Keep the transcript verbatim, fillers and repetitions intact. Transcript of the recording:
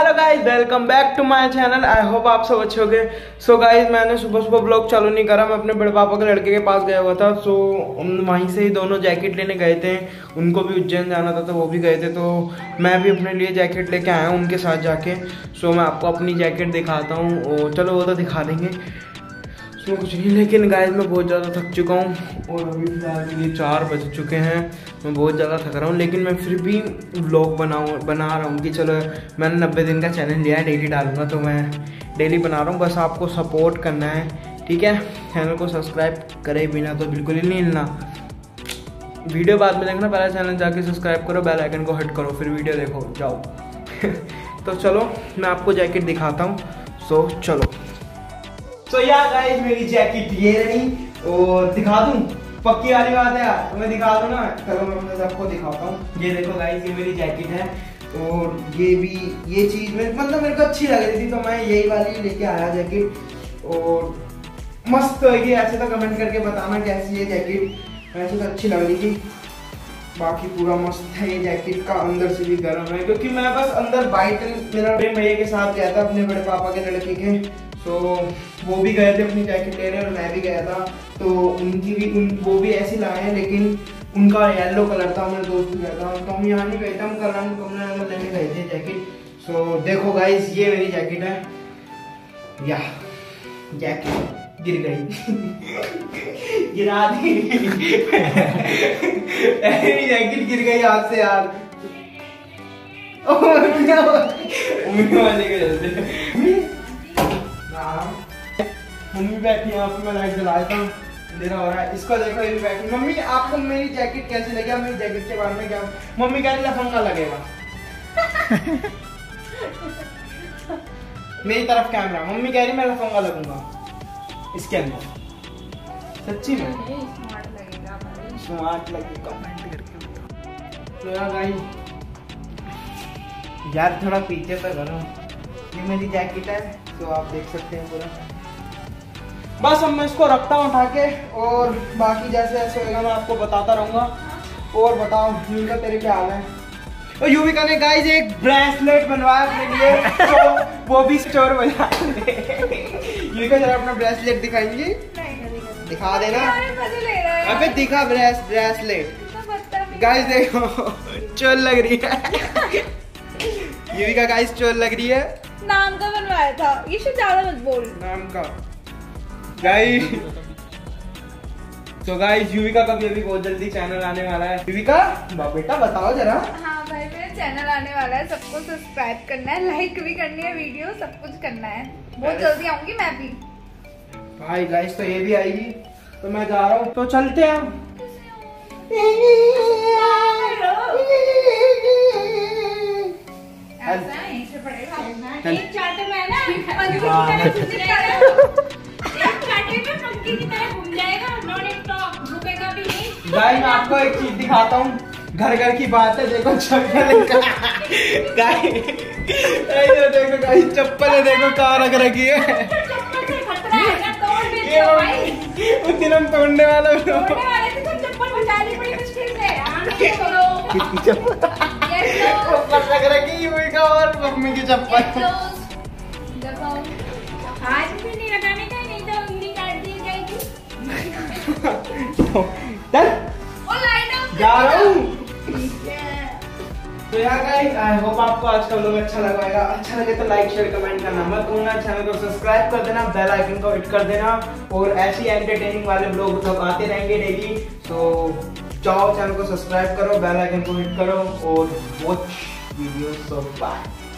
Hello guys, welcome back to my channel. I hope आप सब अच्छे होंगे। सो गाइस, मैंने सुबह सुबह ब्लॉग चालू नहीं करा, मैं अपने बड़े पापा के लड़के के पास गया हुआ था। सो वहीं से ही दोनों जैकेट लेने गए थे, उनको भी उज्जैन जाना था तो वो भी गए थे, तो मैं भी अपने लिए जैकेट लेके आया हूँ उनके साथ जाके। सो मैं आपको अपनी जैकेट दिखाता हूँ, और चलो वो तो दिखा देंगे, उसमें कुछ नहीं। लेकिन गाइस मैं बहुत ज़्यादा थक चुका हूँ और अभी फिलहाल ये चार बज चुके हैं, मैं बहुत ज़्यादा थक रहा हूँ। लेकिन मैं फिर भी व्लॉग बनाऊँ बना रहा हूँ कि चलो मैंने नब्बे दिन का चैनल लिया है, डेली डालूंगा, तो मैं डेली बना रहा हूँ। बस आपको सपोर्ट करना है, ठीक है। चैनल को सब्सक्राइब करे बिना तो बिल्कुल ही नहीं हिलना। वीडियो बाद में देखना, पहले चैनल जाके सब्सक्राइब करो, बेल आइकन को हिट करो, फिर वीडियो देखो जाओ। तो चलो मैं आपको जैकेट दिखाता हूँ। सो चलो। तो so, यार गाइस मेरी जैकेट ये रही, और दिखा दूं, पक्की वाली बात है यार, तो मैं दिखा दूं ना। चलो मैं सबको दिखाता हूँ। ये देखो गाइस, ये मेरी जैकेट है, और ये भी ये चीज में मतलब मेरे को अच्छी लग रही थी, तो मैं यही वाली लेके आया जैकेट। और मस्त है ये, ऐसे तो कमेंट करके बताना कैसी है जैकेट। वैसे तो अच्छी लग रही थी, बाकी पूरा मस्त है ये जैकेट का। अंदर से भी गर्म है, क्योंकि मैं बस अंदर बाइक मेरा भैया के साथ गया था, अपने बड़े पापा के लड़के के। तो वो भी गए थे अपनी जैकेट लेने, और मैं भी गया था, तो उनकी भी उन वो भी ऐसी लाए हैं, लेकिन उनका येलो कलर था। मेरे दोस्त भी गया था, तो हम यहाँ नहीं गए थे, हम कल कमला नगर लेने गए थे जैकेट। सो देखो गाइस, ये मेरी जैकेट है। या जैकेट गिर गई। गिरा दी। जैकेट गिर गई हाथ से यार। वाले के जैसे मम्मी बैठी है, आपको मैं लाइट जला देता हूँ, अंधेरा हो रहा है। इसको देखो, ये भी बैठी। मम्मी आपको मेरी जैकेट कैसी लगी? मेरी जैकेट के बारे में क्या? मम्मी कह रही लफंगा लगेगा। मेरी तरफ कैमरा, मम्मी कह रही मैं लफंगा लगूंगा इसके अंदर। सच्ची में स्मार्ट लगेगा, स्मार्ट लगेगा, कमेंट करके बताओ। तो यार गाइस, यार थोड़ा पीछे तो करो। ये मेरी जैकेट है, तो आप देख सकते हैं पूरा। बस अब मैं इसको रखता हूँ उठा के, और बाकी जैसे ऐसे होगा मैं आपको बताता रहूँगा। और बताओ युविका, तेरे क्या हाल है? और युविका ने गाइस एक ब्रेसलेट बनवाया अपने लिए, तो वो भी स्टोर बजा। युविका जरा अपना ब्रेसलेट दिखाएंगी? दिखा देना। अबे दिखा ब्रेस ब्रेसलेट। गाइस देखो, चोल लग रही है। युविका गाइस चोल लग रही है। नाम का बनवाया था, ये से ज्यादा मत बोल। नाम का गाइस। तो गाइस, युविका का भी अभी बहुत जल्दी चैनल आने वाला है। युविका बेटा बताओ जरा। हाँ भाई, मेरा चैनल आने वाला है, सबको सब्सक्राइब करना है, लाइक भी करनी है, वीडियो सब कुछ करना है। बहुत जल्दी आऊंगी मैं भी भाई। गाइस तो ये भी आएगी, तो मैं जा रहा हूँ, तो चलते हैं। एक चाटे में ना पंखी की तरह पंखी की तरह घूम जाएगा, नॉन स्टॉप, रुकेगा भी नहीं। गाइस मैं आपको एक चीज दिखाता हूँ, घर घर की बात है। देखो चप्पल का, गाइस देखो गाइस, चप्पल देखो कहाँ रख रखी है। चप्पल से खतरा है ना, तोड़ देते हो भाई। उस दिन हम तोड़ने वाले तोड़ने वाले थे, तो चप्पल बचानी पड़ी मुश्किल से। कितनी चप्पल रख रखी युविका और मम्मी की चप्पल। आज भी नहीं लगाने का, नहीं तो उंगली काट दी जाएगी। जा रहा हूँ। तो यार गाइस, आई होप आपको आज का व्लॉग अच्छा लगा होगा। अच्छा लगे तो लाइक शेयर कमेंट करना मत भूलना, चैनल को सब्सक्राइब कर देना, बेल आइकन को हिट कर देना, और ऐसी एंटरटेनिंग वाले व्लॉग सब आते रहेंगे डेली। तो जाओ, चैनल को सब्सक्राइब करो, बेल आइकन को हिट करो, और वॉच वीडियो। सो बाय।